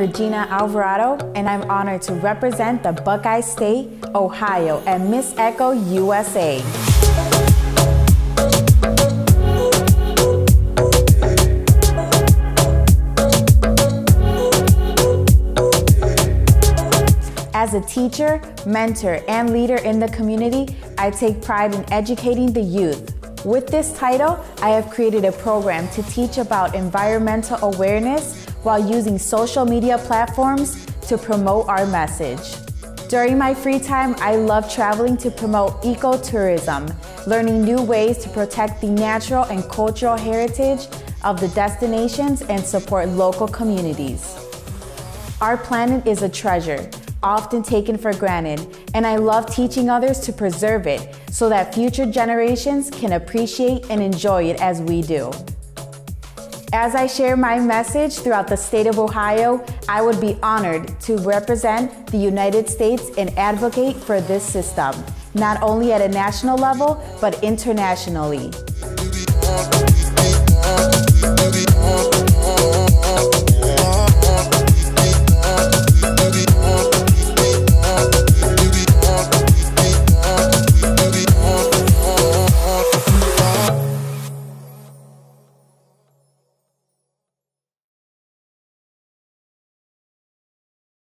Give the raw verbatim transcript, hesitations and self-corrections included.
Regina Alvarado, and I'm honored to represent the Buckeye State, Ohio, at Miss Echo U S A. As a teacher, mentor, and leader in the community, I take pride in educating the youth. With this title, I have created a program to teach about environmental awareness while using social media platforms to promote our message. During my free time, I love traveling to promote ecotourism, learning new ways to protect the natural and cultural heritage of the destinations and support local communities. Our planet is a treasure, often taken for granted, and I love teaching others to preserve it so that future generations can appreciate and enjoy it as we do. As I share my message throughout the state of Ohio, I would be honored to represent the United States and advocate for this system, not only at a national level, but internationally.